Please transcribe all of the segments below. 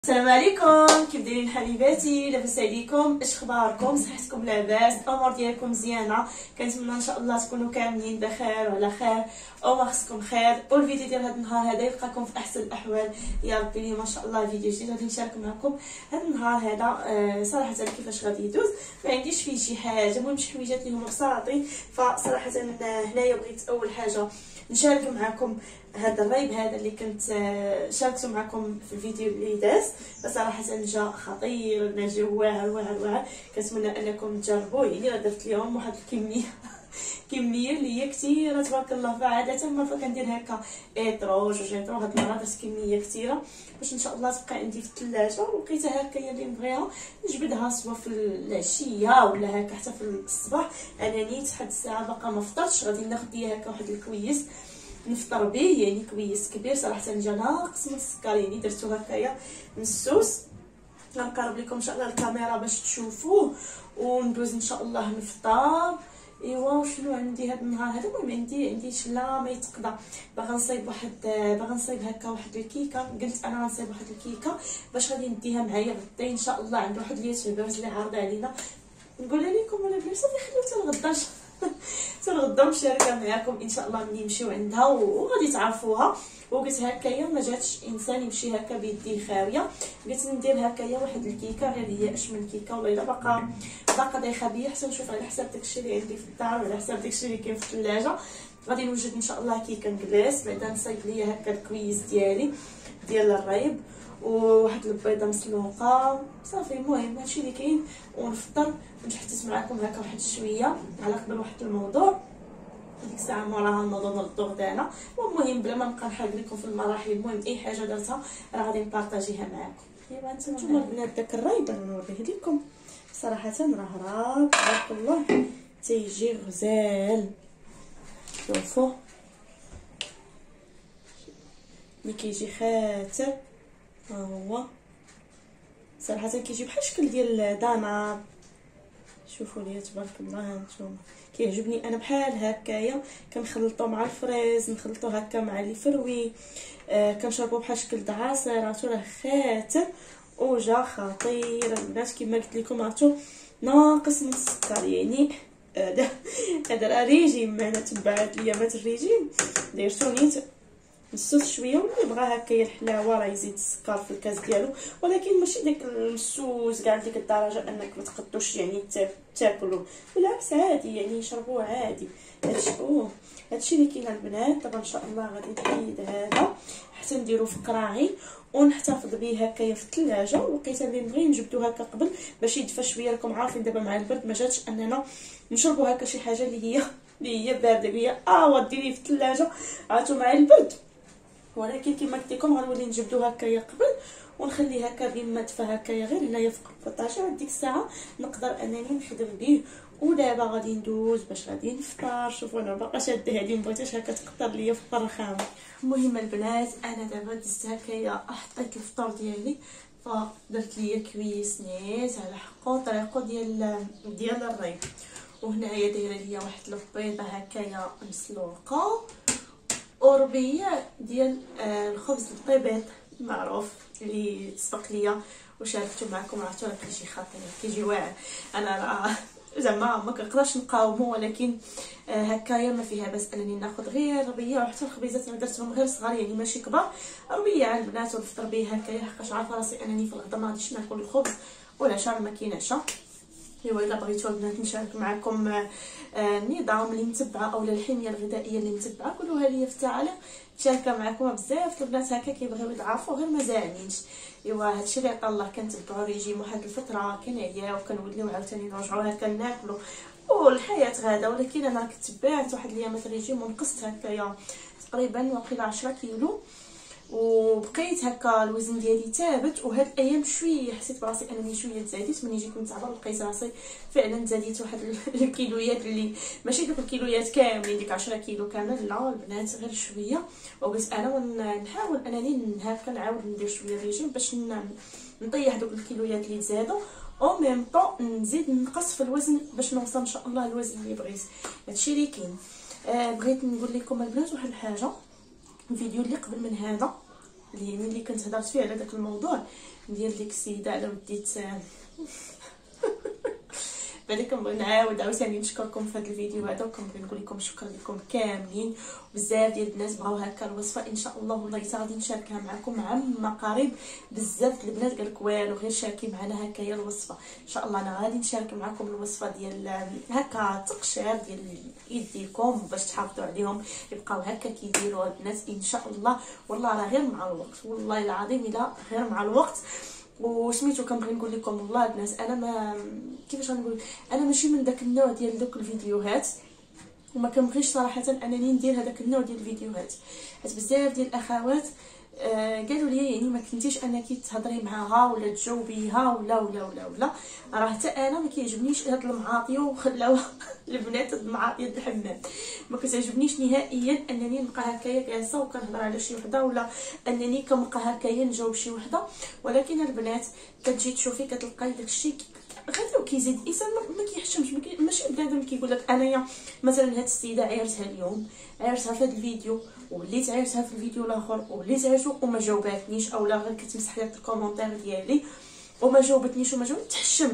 السلام عليكم، كيف دايرين حبيباتي؟ لاباس عليكم؟ اش اخباركم؟ صحتكم لاباس؟ الامور ديالكم مزيانه؟ كنتمنى ان شاء الله تكونوا كاملين بخير وعلى خير او ما خصكم خير. والفيديو ديال هذا النهار هذا يلقاكم في احسن الاحوال يا ربي. لي ما شاء الله فيديو جديد غادي نشارك معكم هذا النهار هذا. صراحه كيفاش غادي يدوز ما عنديش فيه شي حاجه، المهم شي حويجات اللي هما بساطين. فصراحه هنايا بغيت اول حاجه نشارك معكم هذا الريب هذا اللي كنت شاركته معكم في الفيديو اللي داز. بصراحه جا خطير، جا واعر. كنتمنى انكم تجربوه. يعني راه درت لهم واحد كميه اللي هي كثيره تبارك الله. فعاده ما كندير هكا اطروج وجيترو، هاد المره درت كميه كثيره باش ان شاء الله تبقى عندي في الثلاجه. ولقيتها هكا اللي نبغيها نجبدها سوا في العشيه ولا هكا حتى في الصباح. انا نيت حد الساعه باقا ما فطرتش، غادي ناخذ ليا هكا واحد الكويس نفطر به. يعني كويس كبير صراحه، جا ناقص من السكر، يعني درتو هكايا مسوس. غنقرب لكم ان شاء الله الكاميرا باش تشوفوه وندوز ان شاء الله نفطر. ايوا وشنو عندي هذا النهار هذا؟ المهم عندي شلا ما يتقضى. باغا نصايب هكا واحد الكيكه. قلت انا غنصايب واحد الكيكه باش غادي نديها معايا غدا ان شاء الله. عند واحد اليوتيوبرز اللي عارضه علينا، نقولها لكم ولا بلا صافي خليو حتى الغدا مشاركه معكم ان شاء الله ملي نمشيو عندها وغادي تعرفوها. وقلت هكايا ما جاتش انسان يمشي هكا بيديه خاويه، قلت ندير هكايا واحد الكيكه غير هي اشمل كيكه. والله الا باقا دايخه بيا حتى نشوف على حساب داكشي اللي عندي في الدار وعلى حساب داكشي اللي كاين في الثلاجه. غادي نوجد ان شاء الله كيكه نجلس، بعدا نصايب ليا هكا الكويس ديالي ديال الريب وواحد البيضه مسلوقه صافي. المهم هادشي اللي كاين ونفطر ونتحدث معكم هكا واحد شويه على قبل واحد الموضوع. ديك الساعه موراها نوضو نردو غدانا. والمهم بلا ما نبقى نحرق لكم في المراحل، المهم اي حاجه درتها راه غادي نبارطاجيها معكم. ايوا نتوما البنات داك الريب انا نوريه لكم صراحه راه تبارك الله تيجي غزال. شوفوا ملي كيجي خاتر ها هو صراحه كيجي بحال الشكل ديال دانار. شوفوا لي تبارك الله هانتوما كيعجبني انا بحال هكايا. كنخلطو مع الفريز، نخلطو هكا مع لي فروي، كنشربو بحال شكل د عصيراتو. راه خاتر وجا خطير البنات. كما قلت لكم راتو ناقص من السكر، يعني هذا راه ريجيم. انا تبعت الايامات الريجيم درتو نيت مسوس شويه، واللي بغا هكايا الحلاوه راه يزيد السكر في الكاس ديالو، ولكن ماشي داك المسوس كاع ديك الدرجه انك ما تقدوش يعني تاكلوا. بالعكس عادي يعني يشربوه عادي. هادشي اللي كاين البنات. دابا ان شاء الله غادي نحيد هذا حتى نديرو في قراعي ونحتفظ به هكايا في الثلاجه. ولقيت اللي نبغي نجبدو هكا قبل باش يدفى شويه. راكم عارفين دابا مع البرد ما جاتش اننا نشربو هكا شي حاجه اللي هي بارده. هي وديريه في الثلاجه عاتو مع البرد. ولكن كما قلت لكم غنولي نجبدو هكايا قبل ونخليه هكا بما دفى هكايا غير هنايا في البطاطا. ديك الساعه نقدر انني نخدم به. ودابا غادي ندوز باش غادي نفطر. شوفوا انا باقا شاده هذه مبغيتهاش هكا تقطر ليا في الطرخام. المهم البنات انا دابا دزت هكايا حطيت الفطور ديالي، فدرت ليا كويس نيت على حقو طريقو ديال الريب. وهنايا دايره ليا واحد البيضه هكايا مسلوقه وربيه ديال الخبز الطيبيط معروف اللي سبق ليا وشاركته معكم. عرفتوا راه كيجي خطير كيجي واعر. انا زعما ما كنقدرش نقاومو، ولكن هكايا ما فيها بس انني ناخذ غير ربيه. وحتى الخبيزات انا درتهم غير صغار يعني ماشي كبار. ربيه على البنات ونفطر به هكايا، حقاش عارفه راسي انني في الغدا ما غاديش ناكل الخبز والعشاء ما كاين عشاء. ايوا الا بغيتو البنات نشارك معكم النظام اللي متبعه اولا الحميه الغذائيه اللي متبعه قولوها لي في التعاليق. مشاركه معكم بزاف البنات هكا كيبغيو يتعرفوا غير ما زاعنينش. ايوا هادشي اللي عطا الله كنتبعوا ريجيم واحد الفتره كنعياو وكنوليو عاوتاني نرجعوا هكا ناكلوا والحياه غاده. ولكن انا تبعت واحد الايامات ريجيم ونقصت هكايا تقريبا واقيلا 10 كيلو، وبقيت هكا الوزن ديالي ثابت. وهاد الايام شويه حسيت براسي انني شويه تزاديت. ملي جيت نتعبر لقيت راسي فعلا تزاديت واحد الكيلويات اللي ماشي دوك الكيلويات كاملين ديك 10 كيلو كامل، لا البنات غير شويه. وقلت انا نحاول انني هكا نعاود ندير شويه ريجيم باش نطيح دوك الكيلويات اللي تزادوا او ميم طون نزيد نقص في الوزن باش نوصل ان شاء الله الوزن اللي بغيت. هادشي اللي كاين. بغيت نقول لكم البنات واحد الحاجه. الفيديو اللي قبل من هذا اللي كنت هضرت فيه على داك الموضوع ديال ديك السيده على وديت بعدا كنبغي نعاود عاوتاني نشكركم في هذا الفيديو هذا، وكنبغي نقول لكم شكرا لكم كاملين. بزاف ديال الناس بغاو هكا الوصفه، ان شاء الله والله حتى غادي نشاركها معكم عما قريب. بزاف البنات قال لك والو غير شاركي معنا هكايا الوصفه. ان شاء الله انا غادي نشارك معكم الوصفه ديال هكا تقشير ديال يديكم باش تحافظوا عليهم يبقاو هكا كيديروا البنات ان شاء الله. والله راه غير مع الوقت، والله العظيم الا غير مع الوقت. وسميتو كنبغي نقول لكم والله الناس، انا ما كيفاش غنقول، انا ماشي من داك النوع ديال دوك الفيديوهات، وما كنبغيش صراحه انني ندير هذاك النوع ديال الفيديوهات، حيت بزاف ديال الاخوات قالوا لي يعني ما كنتيش انك تهضري معاها ولا تجاوبيها ولا راه حتى انا ما كيعجبنيش هاد المعاطيه، وخلاو البنات هاد المعاطيه د الحمام ما كتعجبنيش نهائيا انني نبقى هكايا جالسه وكنهضر على شي وحده، ولا انني كنبقى هكايا نجاوب شي وحده. ولكن البنات كتجي تشوفي كتلقاي داكشي غير كيزيد الانسان ما كيحشمش، ماشي بنادم كيقول لك انايا مثلا هاد السيده عيرتها اليوم، عيرتها في هاد الفيديو، وليت عيرتها في الفيديو الاخر، وليت عيرتو وما جاوباتنيش، اولا غير كتمسح لي الكومونتير ديالي وما جاوبتنيش تحشم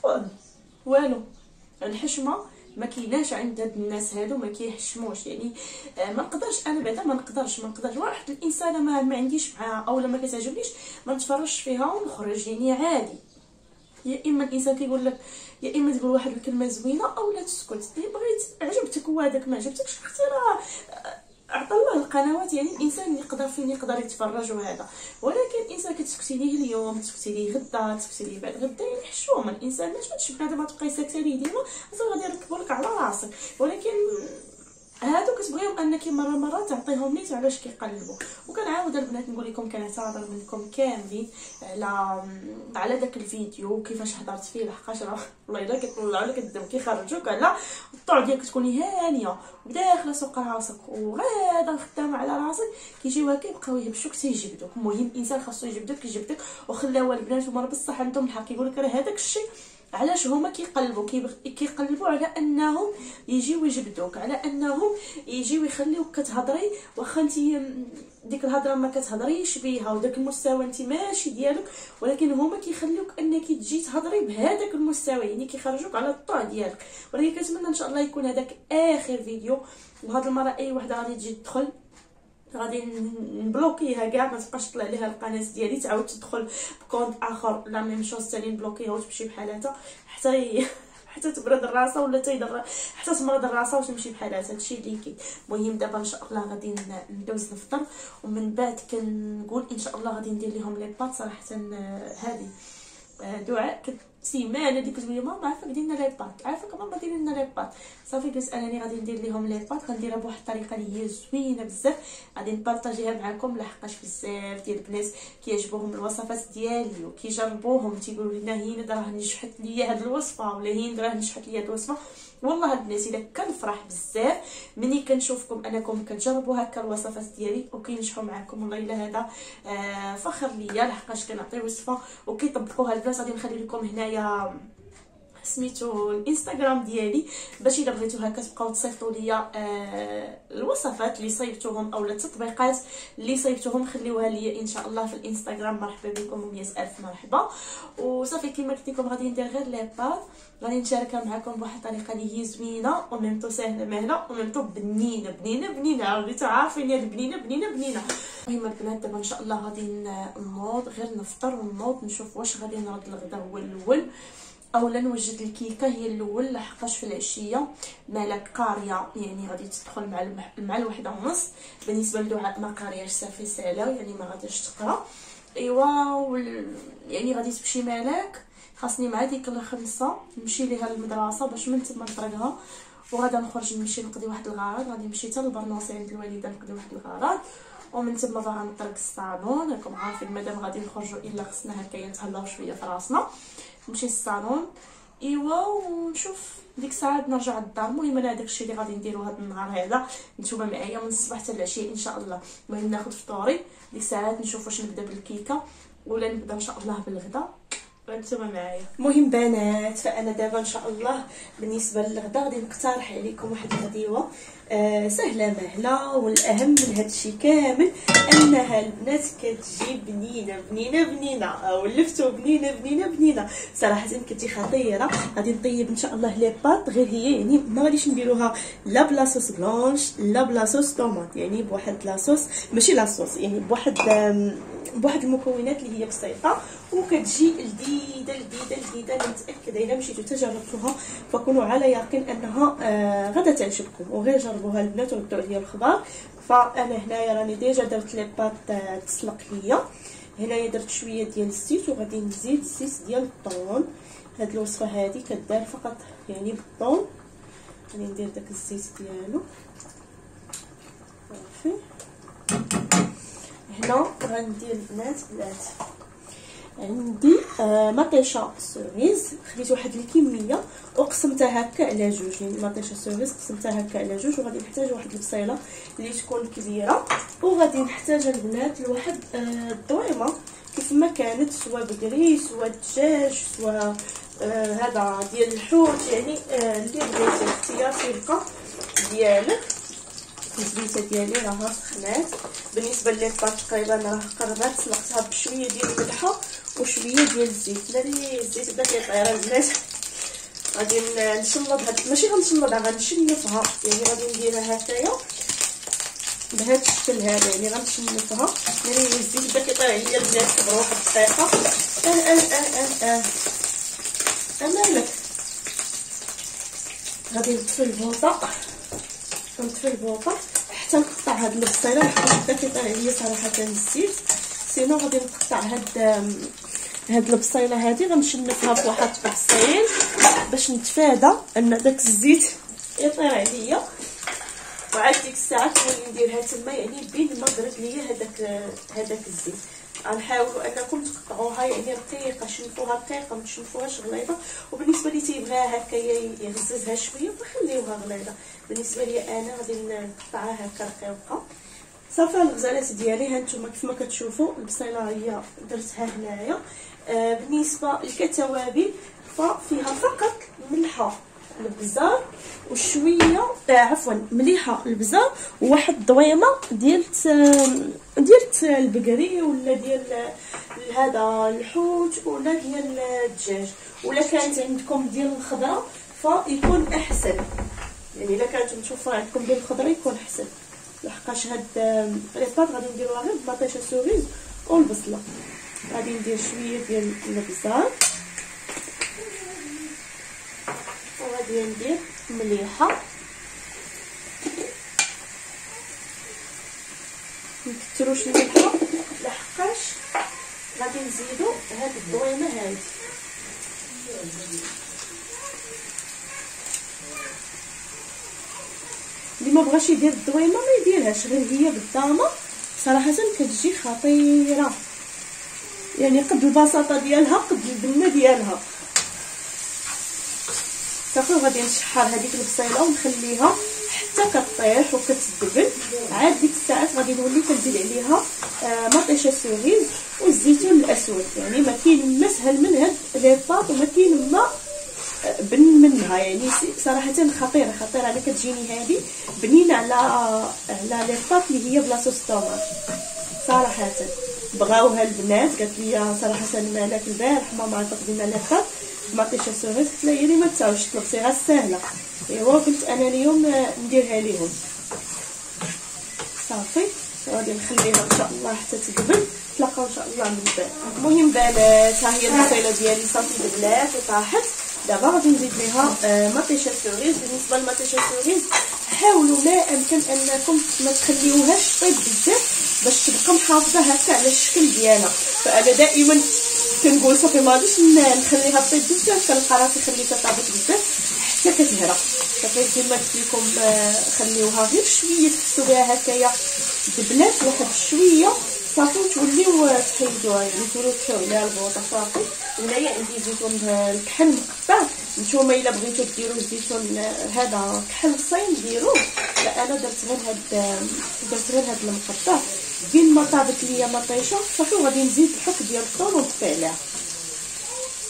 والو. الحشمه ما كايناش عند هاد الناس هادو، ما كيحشموش يعني. ما نقدرش انا بعدا ما نقدرش واحد الانسانه ما عنديش معاها اولا ما كتعجبنيش ما نتفرجش فيها ونخرج يعني عادي. يا اما الانسان كيقول لك، يا اما تقول واحد الكلمه زوينه اولا تسكت. بغيت عجبتك وهذاك ما عجبتكش اختي راه عطى الله القنوات، يعني الانسان يقدر فين يقدر يتفرج وهذا. ولكن الانسان كتسكتي ليه اليوم تسكتي ليه غدا تسكتي ليه بعد غدا، يعني حشومه الانسان ما تمشي بنادم تبقاي ساكته ليه ديما غادي يركبوا لك على راسك. ولكن هادو كتبغيهم انك مره تعطيهم نيت علاش كيقلبوا. وكنعاود البنات نقول لكم كنعتذر منكم كاملين على داك الفيديو وكيفاش هضرت فيه، لحقاش راه والله الا كيطلعوا لك الدم كيخرجوك على الطلع ديالك تكوني هانيه وداخله سوق راسك وغاده خدامه على راسك، كيجيو هكا يبقاو يهبشوك تيجبدوك. المهم الانسان خاصو يجبدك وخلاو البنات هما بصح عندهم الحق يقول لك راه هذاك الشيء علاش هما كيقلبوا على انهم يجيو يجبدوك، على انهم يجيو يخليوك كتهضري واخا انت ديك الهضره ما كتهضريش بيها وداك المستوى انت ماشي ديالك، ولكن هما كيخليوك انك تجي تهضري بهذاك المستوى، يعني كيخرجوك على الطوع ديالك. ولكن كنتمنى ان شاء الله يكون هذاك اخر فيديو، وهاد المره اي وحده غادي تجي تدخل غادي نبلوكيها كاع، ما تبقاش طلع ليها القناه ديالي تعاود تدخل بكونت اخر لا ميم شوز ثاني نبلوكيها وتمشي بحالاتها حتى تبرد الراسه ولا حتى تمرض الراسه وتمشي بحالاتها. هادشي اللي كاين. المهم دابا ان شاء الله غادي ندوز نفطر، ومن بعد كنقول ان شاء الله غادي ندير لهم لي بات. صراحه هذه دعاء سيمانه اللي كتقول لي ماما عافاك ديرنا لي بات، عافاك ماما ديري لنا لي بات. صافي قلت انني غادي ندير لهم لي بات، غنديرها بواحد الطريقه اللي هي زوينه بزاف، غادي نبارطاجيها معكم لحقاش بزاف ديال البنات كيعجبوهم الوصفات ديالي وكيجربوهم تيقولوا لنا هي راه نجحت ليا هاد الوصفه ولا هي راه نجحت ليا هاد الوصفه. والله البنات الا كنفرح بزاف ملي كنشوفكم انكم كتجربوا هكا الوصفات ديالي وكينجحوا معكم. والله الا هذا فخر ليا لحقاش كنعطي وصفه وكيطبقوها البنات. غادي نخلي لكم هنايا سميتو الانستغرام ديالي باش الا بغيتو هكا تبقاو تصيفطوا ليا الوصفات اللي صيبتوهم اولا التطبيقات اللي صيبتوهم خليوها ليا ان شاء الله في الانستغرام. مرحبا بكم و100 الف مرحبا. وصافي كما قلت لكم غادي ندير غير لي بات، غادي نشاركها معكم بواحد الطريقه اللي هي زوينه وميمطو سهله مهله وميمطو بنينه عرفتو عارفين هاد بنينه. المهم البنات دابا ان شاء الله غادي نوض غير نفطر ونوض نشوف واش غادي نرد الغدا هو الاول اولا نوجد الكيكه هي الاول، لحقاش في العشيه مالك قاريه يعني غادي تدخل مع الوحده ونص. بالنسبه لدعاء ما قارياش صافي سالا يعني ما غاديش تقرا. ايوا يعني غادي تمشي مالك خاصني مع ديك الخمسه نمشي ليها للمدرسه باش من تما نطرقها، وغادا نخرج نمشي نقضي واحد الغرض. غادي نمشي حتى للبرنوسي عند الوالده نقضي واحد الغرض، ومن تما بغا نطرق الصالون. راكم عارفين مادام غادي نخرجوا الا خصنا هكايا نتهلاو شويه في راسنا، نمشي للصالون ايوا ونشوف ديك الساعه نرجع للدار. المهم انا داكشي اللي غادي نديرو هذا النهار هذا، نتوما معايا من الصباح حتى العشيه ان شاء الله. المهم ناخذ فطوري ديك الساعات نشوف واش نبدا بالكيكه ولا نبدا ان شاء الله بالغدا. وانتم معايا. المهم بنات، فانا دابا ان شاء الله بالنسبه للغدا غادي نقترح عليكم واحد الغديوه سهله مهله، والاهم من هذا الشيء كامل انها البنات كتجي بنينه بنينه بنينه، او لفتو بنينه بنينه بنينه صراحه كتجي خطيره. غادي نطيب ان شاء الله لي باط، غير هي يعني ما غاديش نديروها لا بلا صوص بلونش لا بلا صوص طوماط، يعني بواحد لاصوص ماشي لاصوص، يعني بواحد المكونات اللي هي بسيطه وكتجي لذيذه لذيذه لذيذه. انا متاكده الا مشيتو تجربتوها فكونوا على يقين انها غادا تعجبكم، وغير جربوها البنات وردوا عليا الخبر. فانا هنايا راني ديجا درت لي باط تسلق ليا، هنايا درت شويه ديال الزيت وغادي نزيد الزيت ديال الطون. هاد الوصفه هذه كدار فقط يعني بالطون، غادي ندير داك الزيت ديالو صافي. هنا غندير البنات عندي مطيشه سوريز، خديت واحد الكميه وقسمتها هكا على جوج، يعني مطيشه سوريز قسمتها هكا على جوج. وغادي نحتاج واحد البصيله اللي تكون كبيره، وغادي نحتاج البنات لواحد الضويمه كيف ما كانت، سواء بقري سواء دجاج سواء هذا ديال الحوت، يعني اللي بغيتي اختيار تيبقى ديالك. الزبيته ديالي راها سخنات. بالنسبه لي بطاط تقريبا راه قربت، سلقتها بشويه ديال الملحه وشويه ديال الزيت. لا الزيت بدا كيطير البنات، غادي نشلضها، ماشي غنشلضها غنشنفها، يعني غادي نديرها هكايا بهذا الشكل هذا، يعني غنشنفها. يعني الزيت بدا كيطير عليا البنات، صبروا واحد الدقيقه. مالك غادي نطفي البوطه، نطفي البوطه حتى نقطع هاد البصيله، لحقاش بدا كيطير عليا صراحه الزيت. سينو غادي نقطع هاد البصيله هادي، غنشنفها في واحد الطبسيل باش نتفادى ان داك الزيت يطير عليا. وعاد ديك الساعه كنولي نديرها تما، يعني بين ما ضرب ليا هذاك الزيت. غنحاولوا انكم تقطعوها يعني رقيقه، شنفوها رقيقه ما تشنفوهاش غليظه. وبالنسبه لي تيبغيها هكايا يغززها شويه فخليوها غليظه. بالنسبه لي انا غادي نقطعها هكا رقيقه صافي. الغزالات ديالي ها نتوما كيف ما كتشوفوا، البصيله هي درتها هنايا. بالنسبه للكتوابل ففيها فقط ملحه البزار وشويه عفوا مليحه البزار وواحد الضويمه ديال البقري ولا ديال هذا الحوت ولا ديال الدجاج، ولا كانت عندكم ديال الخضره فيكون احسن. يعني الا كانت متوفره عندكم ديال الخضره يكون احسن، لحقاش هاد لي باط غادي نديروها غير بطاطيشه سوريز والبصله. غادي ندير شويه ديال البزار وغادي ندير مليحه، مكثروش الملحه لحقاش غادي نزيدو هاد الضويمه هادي. اللي ما بغاش يدير الضويمه ما يديرهاش، غير هي بالضامه صراحه كتجي خطيره، يعني قد البساطه ديالها قد البنه ديالها صافي. غادي نشحر هذيك البصيله ونخليها حتى كطيح وكتدبل. عاد ديك الساعات غادي نولي كنزيد عليها مطيشه سوريز والزيتون الاسود. يعني ما كاين ما سهل من هاد لي باط وما كاين ما بن منها، يعني صراحه خطيره خطيره. انا كتجيني هذه بنينه على لي باط اللي هي بلا صوص طوماط صراحه. بغاوها البنات، قالت لي صراحه مالك البارح ماما تقدينا لي باط مطيشه سوريز، قلت لها يعني ما تساوش طلبتي غير ساهله. ايوا قلت انا اليوم نديرها ليهم صافي. غادي نخليها ان شاء الله حتى تدبل، نتلاقاو ان شاء الله من بعد. المهم بنات ها هي البصيله ديالي صافي دبلات وطاحت. دابا غادي نزيد ليها مطيشه سوريز. بالنسبه للمطيشه سوريز حاولوا لا امكن انكم ما تخليوهاش طيب بزاف باش تبقى محافظه هكا على الشكل ديالها. فانا دائما كنقول صافي ما غاديش نخليها طيب بزاف، كنلقى راسي خليتها طابت بزاف حتى كتهرى. صافي كيما قلت لكم خليوها غير شويه تحسوا بها هكايا دبلات واحد شويه صافي، وتوليو تحيدوها يعني توليو تحيو عليها البوطه صافي. هنايا عندي زيتون الكحل مقطع، نتوما الا بغيتو ديروا الزيتون هذا كحل صين ديروه، لا انا درت غير هاد المقطع. بين ما طابت ليا مطيشه صافي وغادي نزيد الحك ديال الثوم ونطفي عليها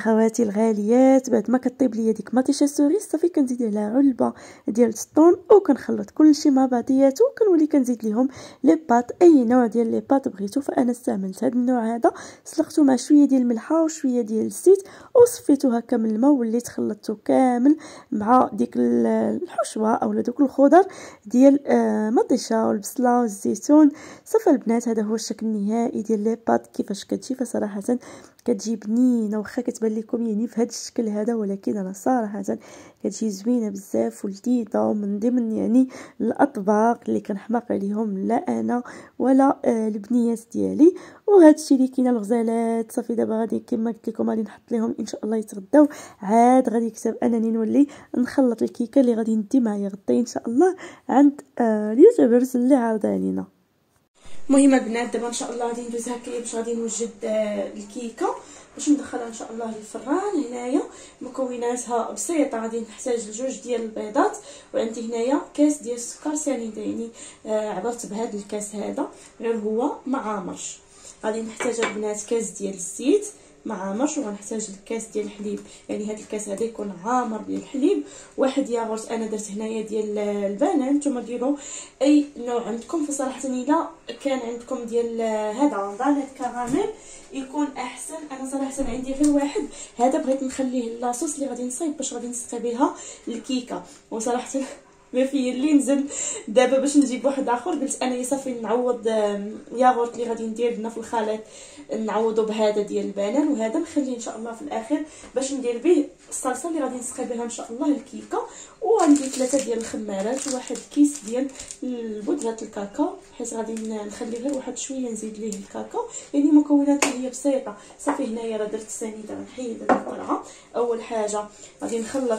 اخواتي الغاليات، بعد ما كطيب ليا ديك مطيشه سوريس صافي كنزيد عليها علبه ديال السطون وكنخلط كلشي مع بعضياتو، وكنولي كنزيد ليهم لي باط، اي نوع ديال لي باط بغيتو. فانا استعملت هذا النوع هذا، سلقته مع شويه ديال الملحه وشويه ديال الزيت وصفيته هكا من الماء، وليت خلطته كامل مع ديك الحشوه اولا دوك الخضر ديال مطيشه والبصله والزيتون. صافي البنات هذا هو الشكل النهائي ديال لي باط كيفاش كتجي. فصراحه كتجي بنينه، واخا كتبان لكم يعني في هذا الشكل هذا، ولكن انا صراحه كتجي زوينه بزاف ولذيذه، ومن ضمن يعني الاطباق اللي كنحماق عليهم لا انا ولا البنيات ديالي. وهذا الشيء اللي كاين الغزالات. صافي دابا غادي كما قلت لكم غادي نحط لهم ان شاء الله يتغداو، عاد غادي يكتب انني نولي نخلط الكيكه اللي غادي ندي معايا غدا ان شاء الله عند اليوتيوبرز اللي عارضه علينا. المهم البنات دابا ان شاء الله غادي ندوز هكايا باش غادي نوجد الكيكه باش ندخلها ان شاء الله للفران. هنايا مكوناتها بسيطه، غادي نحتاج لجوج ديال البيضات، وعندي هنايا كاس ديال السكر سنيده، يعني عبرت بهذا الكاس هذا غير هو ما عامرش. غادي نحتاج البنات كاس ديال الزيت ما عامرش، وغنحتاج الكاس ديال الحليب، يعني هذا الكاس هذا يكون عامر ديال الحليب. واحد ياغورت انا درت هنايا ديال البنان، نتوما ديروا اي نوع عندكم. فصراحه الا كان عندكم ديال هذا دانيت كراميل يكون احسن. انا صراحه عندي غير واحد هذا، بغيت نخليه لاصوص اللي غادي نصايب باش غادي نسقي بها الكيكه. وصراحه ما في اللي نزل دابا باش نجيب واحد اخر، قلت انا صافي نعوض ياغورت اللي غادي ندير لنا في الخليط نعوضو بهذا ديال البنان، وهذا نخليه ان شاء الله في الاخر باش ندير به الصلصه اللي غادي نسقي بها ان شاء الله الكيكه. وعندي 3 ديال الخمارات وواحد كيس ديال بودره الكاكاو، حيت غادي نخلي غير واحد شويه نزيد ليه الكاكاو، يعني مكونات هي بسيطه. صافي هنايا راه درت سنيده غنحيد هذه الطرعه. اول حاجه غادي نخلط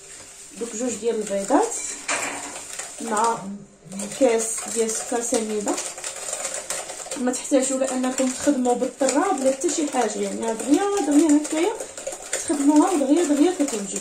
دوك جوج ديال البيضات مع كاس ديال السكر سنيده. ما تحتاجوا لانكم تخدموا بالطراب ولا حتى شي حاجه، يعني دغيا هكايا تخدموها ودغيا كتوجد.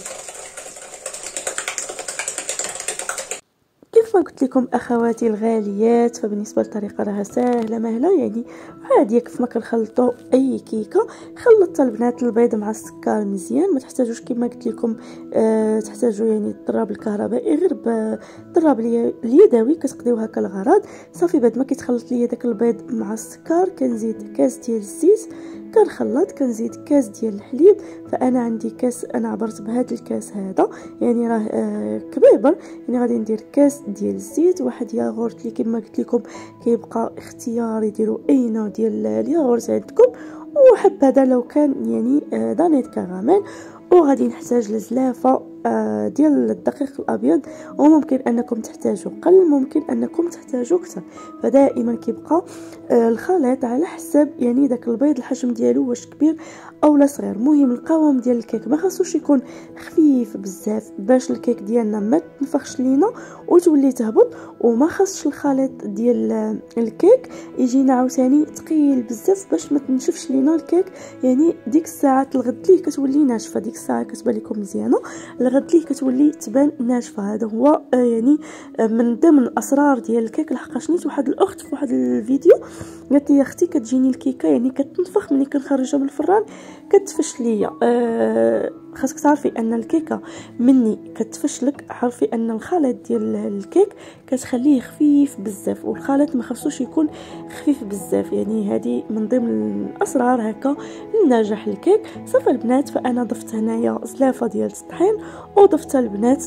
كيف ما قلت لكم اخواتي الغاليات، فبالنسبه للطريقه راها سهله مهله، يعني عادي كيف ما كنخلطوا اي كيكه. خلطت البنات البيض مع السكر مزيان، ما تحتاجوش كما قلت لكم تحتاجوا يعني الضراب الكهربائي، غير بالضراب اليدوي كتقضيو هكا الغرض. صافي بعد ما كيتخلط ليا داك البيض مع السكر كنزيد كاس ديال الزيت، كنخلط كنزيد كاس ديال الحليب. فانا عندي كاس، انا عبرت بهذا الكاس هذا يعني راه كبيبر، يعني غادي ندير كاس ديال الزيت، واحد ياغورت اللي كما قلت لكم كيبقى اختياري، ديروا اي نوع ديال الياغورت عندكم، وحبذا لو كان يعني دانيت كراميل. وغادي نحتاج لزلافه ديال الدقيق الابيض، وممكن انكم تحتاجوا قل، ممكن انكم تحتاجوا اكثر. فدائما كيبقى الخليط على حسب يعني داك البيض الحجم ديالو واش كبير او لا صغير. المهم القوام ديال الكيك ما خاصوش يكون خفيف بزاف باش الكيك ديالنا ما تنفخش لينا وتولي تهبط، وما خاصش الخليط ديال الكيك يجينا عاوتاني ثقيل بزاف باش ما تنشفش لينا الكيك. يعني ديك الساعه الغد ليه كتولي ناشفه، ديك الساعه كتبان لكم مزيانه، الغد ليه كتولي تبان ناشفه. هذا هو يعني من ضمن الاسرار ديال الكيك. لحقاش نيت واحد الاخت في واحد الفيديو قالت لي اختي كتجيني الكيكه يعني كتنفخ ملي كنخرجها من الفران كتفش ليا. خاصك تعرفي ان الكيكه مني كتفشلك، عرفي ان الخليط ديال الكيك كتخليه خفيف بزاف، والخليط ما خصوش يكون خفيف بزاف. يعني هذه من ضمن الاسرار هكا لنجاح الكيك. صافي البنات، فانا ضفت هنايا زلافه ديال الطحين، وضفت البنات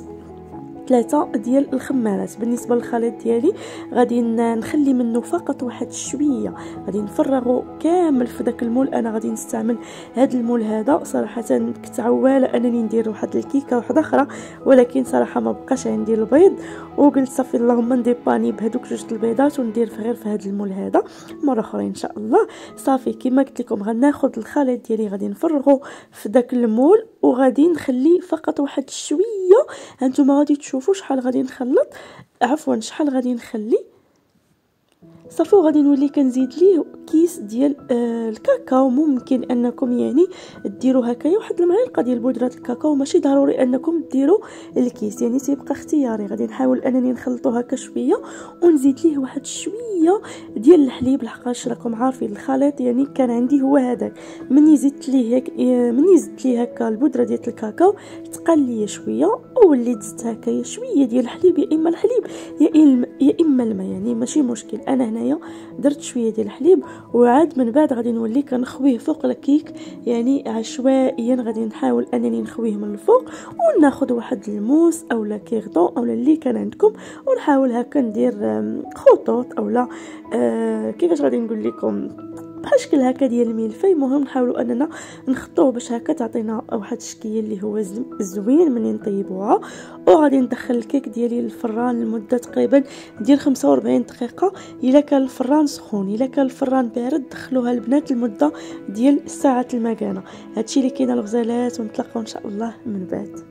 3 ديال الخمارات. بالنسبه للخليط ديالي غادي نخلي منه فقط واحد شويه، غادي نفرغه كامل في داك المول. انا غادي نستعمل هذا المول هذا. صراحه كنت عواله انني ندير واحد الكيكه واحده اخرى، ولكن صراحه ما بقاش عندي البيض، وقلت صافي اللهم نديباني بهذوك جوج البيضات وندير غير في هذا المول هذا مره اخرى ان شاء الله. صافي كما قلت لكم غناخذ الخليط ديالي غادي نفرغه في داك المول، وغادي نخلي فقط واحد شويه. هانتوما غادي تشوفوا شحال غادي نخلط، عفوا شحال غادي نخلي. صافي. وغادي نولي كنزيد ليه كيس ديال الكاكاو. ممكن انكم يعني ديروا هكايا واحد المعلقه ديال بودره الكاكاو، ماشي ضروري انكم ديروا الكيس، يعني تيبقى اختياري. غادي نحاول انني نخلطو هكا شويه ونزيد ليه واحد شويه ديال الحليب، لحقاش راكم عارفين الخليط يعني كان عندي هو هذاك. مني زدت ليه هكا البودره ديال الكاكاو تقل لي شويه، ووليت زدت هكايا شويه ديال الحليب، يا اما الحليب يا اما الماء، يعني ماشي مشكل. انا هنايا درت شويه ديال الحليب، وعاد من بعد غادي نولي كنخويه فوق الكيك، يعني عشوائيا غادي نحاول انني نخويه من الفوق، وناخذ واحد الموس اولا كيغطون اولا اللي كان عندكم، ونحاول هكا ندير خطوط اولا كيفاش غادي نقول لكم بحال شكل هكا ديال الملفاي. المهم نحاولوا اننا نخطوه باش هكا تعطينا واحد الشكل اللي هو زوين منين نطيبوها. وغادي ندخل الكيك ديالي للفران لمده تقريبا ديال 45 دقيقه. الا كان الفران سخون، الا كان الفران بارد دخلوها البنات لمده ديال ساعه المكانه. هادشي اللي كاين الغزالات، ونتلاقاو ان شاء الله من بعد.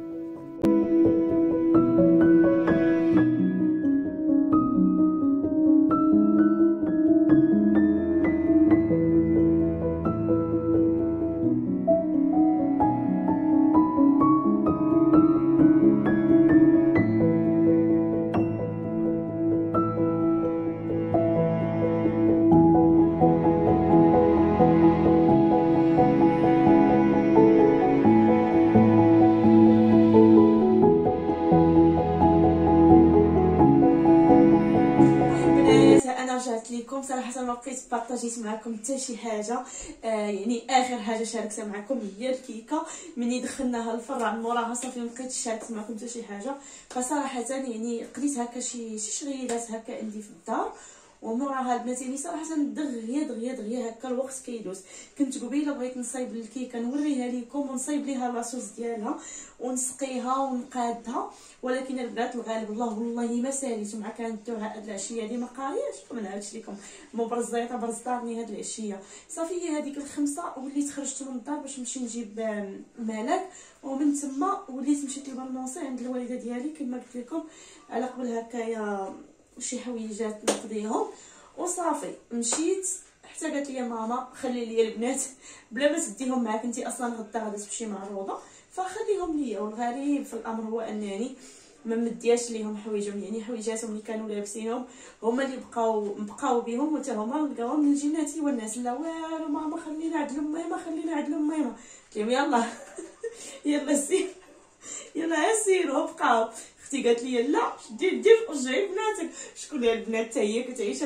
لكم صراحه ما بقيت بارطاجيت معكم حتى شي حاجه. يعني اخر حاجه شاركتها معكم هي الكيكه. مني دخلناها الفران موراها صافي ما بقيتش شاركت معكم حتى شي حاجه. فصراحه يعني قضيت هكا شي شغيلات هكا عندي في الدار، وموراها البنات يعني صراحه دغيا هكا الوقت كيدوز. كنت قبيله بغيت نصايب الكيكه نوريها لكم ونصايب ليها لاصوص ديالها ونسقيها ونقادها، ولكن البنات الغالب الله والله ما ساليت مع كانت هاد العشيه هادي ما قارياش. وما نعاودش لكم مبرزيطه برزطاني هاد العشيه. صافي هي هذيك الخمسه وليت خرجت من الدار باش نمشي نجيب مالك، ومن تما وليت مشيت لبالونسي عند الوالده ديالي كما قلت لكم على قبل هكايا شي حويجات نقضيهم. وصافي مشيت حتى قالت لي ماما خلي لي البنات بلا ما تديهم معاك، انت اصلا غدا غادي تمشي معروضه فخليهم ليا. والغريب في الامر هو انني ما مدياش ليهم حوايجهم، يعني حويجاتهم اللي كانوا لابسينهم هما اللي بقاو بهم، وتا هما لقاوهم من الجنات والناس. لا والو ماما خلينا عند ماما، خلينا عند ماما. قلت لهم يلا يلا سير، يلا سيروا بقاو. اختي قالت لي لا دير رجعي بناتك. شكون هي البنات حتى هي كتعيش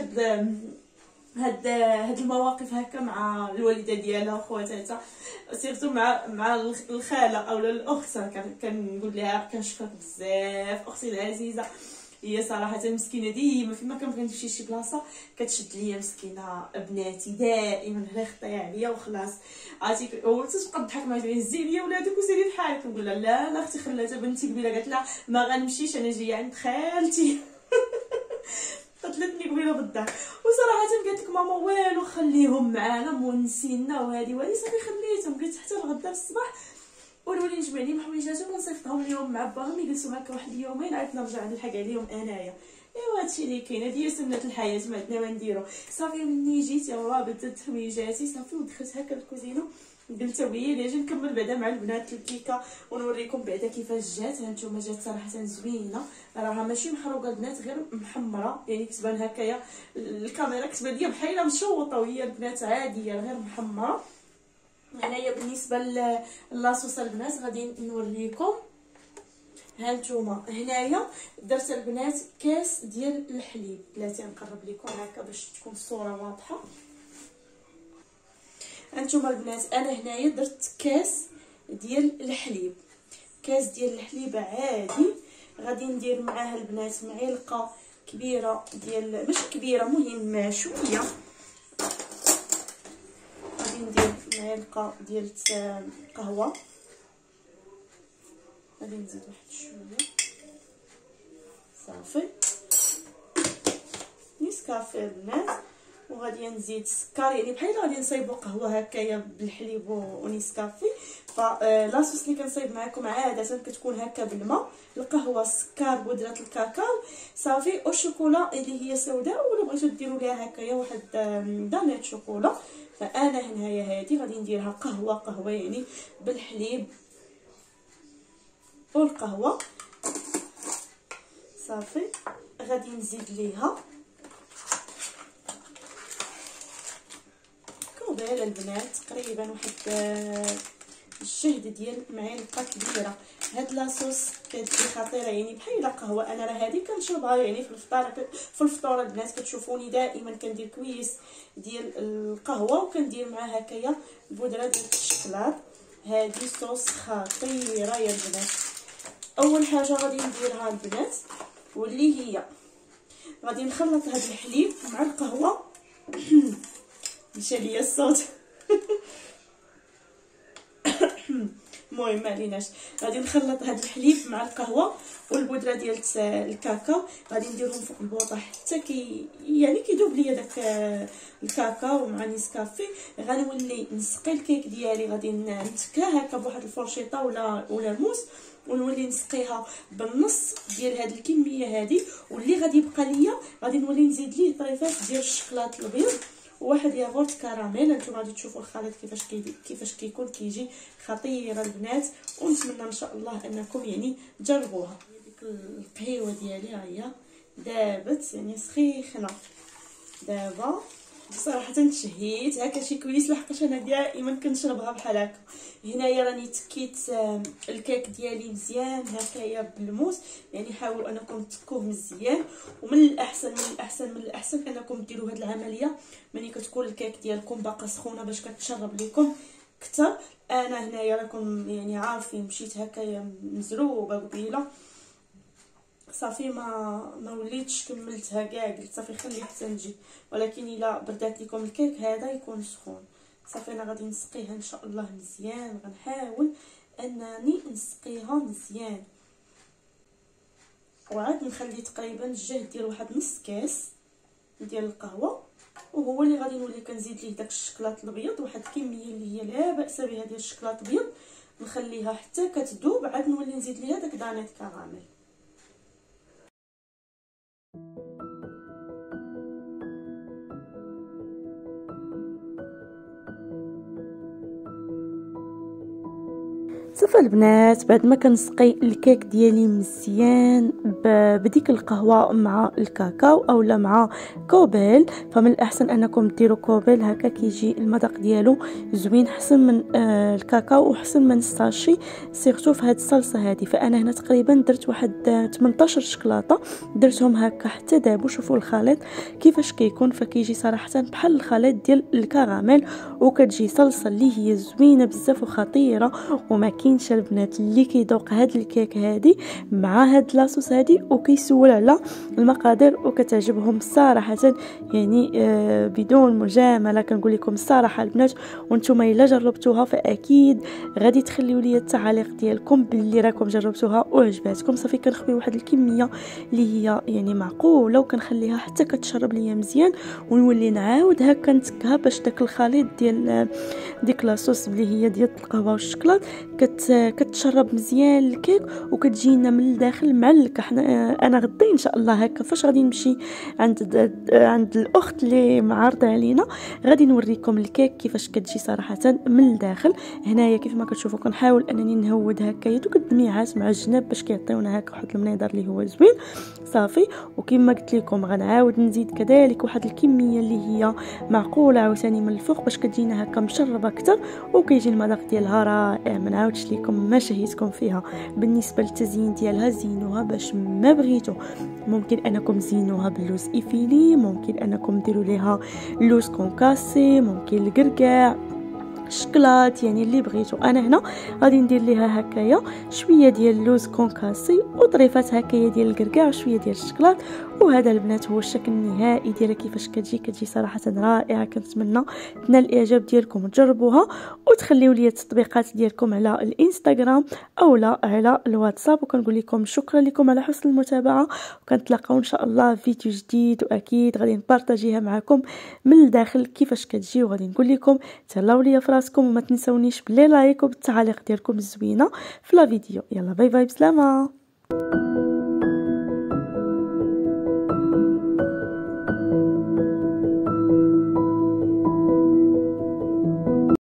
هاد المواقف هكا مع الوالده ديالها وخواتاتها، سيرتو مع الخاله اولا الاخت. كنقول لها كنشكرك بزاف اختي العزيزه. هي صراحه مسكينه ديما فيما كنبغي نمشي شي بلاصه كتشد ليا مسكينه بناتي دائما غير خطيه عليا وخلاص. عرفتي وتبقى تضحك معايا زيني يا ولادك وسيري بحالك. نقول لها لا اختي خلاتها بنتي قبيله قالت لها ما غنمشيش انا جايه عند خالتي. قتلتني قبيله بالضحك. وصراحه قالت لك ماما والو خليهم معانا مونسينا وهذه وهذه. صافي خليتهم قلت حتى الغدا الصباح ونولي نجمع لهم حويجاتهم ونصيفطهم ليهم مع باهم يجلسوا هكا واحد اليومين عاد نرجع نلحق عليهم انايا. ايوا هادشي اللي كاين، هادي هي سنه الحياه ما عندنا ما نديرو. صافي مني جيت يلاه بدلت حويجاتي صافي ودخلت هكا للكوزينه قلت وهي اللي اجي نكمل بعدا مع البنات الكيكه ونوريكم بعدا كيفاش جات. هانتوما جات صراحه زوينه، راها ماشي محروقه البنات غير محمره، يعني كتبان هكايا الكاميرا كتبان ليا بحال مشوطه وهي البنات عاديه غير محمره. هنايا بالنسبه لاصوص البنات غادي نوريكم. هانتوما هنايا درت البنات كاس ديال الحليب. بلاتي نقرب لكم هكا باش تكون الصوره واضحه. هانتوما البنات انا هنايا درت كاس ديال الحليب، كاس ديال الحليب عادي. غادي ندير معاه البنات معلقه كبيره ديال ماشي كبيره مهم شويه، غادي ندير معلقه ديال قهوه، غادي نزيد واحد شويه صافي نسكافيه البنات. وغادي نزيد السكر، يعني بحال غادي نصايبوا قهوه هكايا بالحليب ونيسكافي. فلاصوص اللي كنصايب معكم عاده كتكون هكا بالماء، القهوه، السكر، بودره الكاكاو صافي، والشوكولا اللي هي سوداء، ولا بغيتو ديروا ليها هكايا واحد دانيت شوكولا. فانا هنايا هذه غادي نديرها قهوه يعني بالحليب والقهوه صافي. غادي نزيد ليها كوبايل البنات، تقريبا واحد الجهد ديال معلقه كبيره. هاد لاصوص كتجي خطيره يعني بحال قهوه. انا راه هذه كنشربها يعني في الفطور البنات، كتشوفوني دائما كندير كويس ديال القهوه وكندير معها هكايا البودره ديال الشكلاط. هذه صوص خطيره يا البنات. اول حاجه غادي نديرها البنات واللي هي غادي نخلط هذا الحليب مع القهوه. مشى ليا الصوت. المهم معليناش، غادي نخلط هذا الحليب مع القهوه والبودره ديال الكاكاو، غادي نديرهم فوق البوطه حتى يعني كيذوب ليا داك الكاكاو مع نيسكافي. غنولي نسقي الكيك ديالي، غادي نتكاه هكا بواحد الفرشيطه ولا الموس، ونولي نسقيها بالنص ديال هاد الكميه هذه. واللي غادي يبقى ليا غادي نولي نزيد ليه طريفات ديال الشكلاط الابيض وواحد ياغورت كراميل. انتم غادي تشوفوا الخليط كيفاش كيكون كيجي خطيره البنات، ونتمنى ان شاء الله انكم يعني تجربوها. ديك القهيوه ديالي ها هي دابت يعني سخيخنا دابا. بصراحه تشهيت هكا شي كويس، لحقاش انا دائما كنشربها بحال هكا. هنايا راني تكيت الكيك ديالي مزيان هكايا بالموس، يعني حاولوا انكم تكوه مزيان. ومن الاحسن انكم ديروا هذه العمليه ملي كتكون الكيك ديالكم باقا سخونه باش كتشرب لكم كثر. انا هنايا راكم يعني عارفين مشيت هكايا مزروبه قبيله صافي، ما وليتش كملتها كاع، قلت صافي خلي حتى نجي. ولكن الا بردات لكم الكيك هذا يكون سخون صافي. انا غادي نسقيها ان شاء الله مزيان، غنحاول انني نسقيها مزيان. وعاد نخلي تقريبا الجهد ديال واحد نص كاس ديال القهوه، وهو اللي غادي نولي كنزيد ليه داك الشكلاط الابيض، واحد الكميه اللي هي لا باس بها ديال الشكلاط الابيض. نخليها حتى كتذوب، عاد نولي نزيد ليها داك دانيت كراميل. صافي البنات، بعد ما كنسقي الكيك ديالي مزيان بديك القهوه مع الكاكاو اولا مع كوبيل، فمن الاحسن انكم ديروا كوبيل هكا كيجي المذاق ديالو زوين حسن من الكاكاو وحسن من الساشي سيرتو في هاد الصلصه هذه. فانا هنا تقريبا درت واحد 18 شكلاطه، درتهم هكا حتى دابو. شوفوا الخليط كيفاش كيكون، فكيجي صراحه بحال الخليط ديال الكراميل، وكتجي صلصه اللي هي زوينه بزاف وخطيره. وما كاينش البنات اللي كيذوق هاد الكيك هادي مع هاد لاصوص هادي وكيسول على المقادير وكتعجبهم صراحه، يعني بدون مجامله كنقول لكم الصراحه البنات. وانتم الا جربتوها فاكيد غادي تخليوا لي التعاليق ديالكم باللي راكم جربتوها وعجباتكم. صافي كنخبي واحد الكميه اللي هي يعني معقوله، وكنخليها حتى كتشرب ليا مزيان، ونولي نعاود هكا نتكها باش داك الخليط ديال ديك لاصوص اللي هي ديال القهوه والشكلاط كتشرب مزيان الكيك وكتجينا من الداخل معلكه. انا غدا ان شاء الله هكا فاش غادي نمشي عند الاخت اللي معارضه علينا غادي نوريكم الكيك كيفاش كتجي صراحه من الداخل. هنايا كيف ما كتشوفوا كنحاول انني نهود هكا دوك الدميعات مع الجناب باش كيعطيونا هكا واحد المنظر اللي هو زوين صافي. وكما قلت لكم غنعاود نزيد كذلك واحد الكميه اللي هي معقوله عاوتاني من الفوق باش كتجينا هكا مشربه اكثر وكيجي المذاق ديالها رائع. ما نعاودش لكم ما شهيتكم فيها. بالنسبه للتزيين ديالها زينوها باش ما بغيتو، ممكن انكم تزينوها باللوز ايفيلي، ممكن انكم ديروا ليها لوز كونكاسي، ممكن الكركاع شكلاط، يعني اللي بغيتو. انا هنا غادي ندير ليها هكايا شويه ديال اللوز كونكاسي وطريفات هكايا ديال الكركاع وشويه ديال الشكلاط وهذا البنات هو الشكل النهائي ديالها كيفاش كتجي صراحه رائعه. كنتمنى تنال الاعجاب ديالكم وتجربوها وتخليو لي التطبيقات ديالكم على الانستغرام او لا على الواتساب. وكنقول لكم شكرا لكم على حسن المتابعه، وكنتلاقاو ان شاء الله في فيديو جديد، واكيد غادي نبارطاجيها معكم من الداخل كيفاش كتجي. وغادي نقول لكم تهلاو ليا في راسكم وما تنسونيش بلي لايك وبالتعاليق ديالكم الزوينه في لا فيديو. يلا باي باي بسلامه.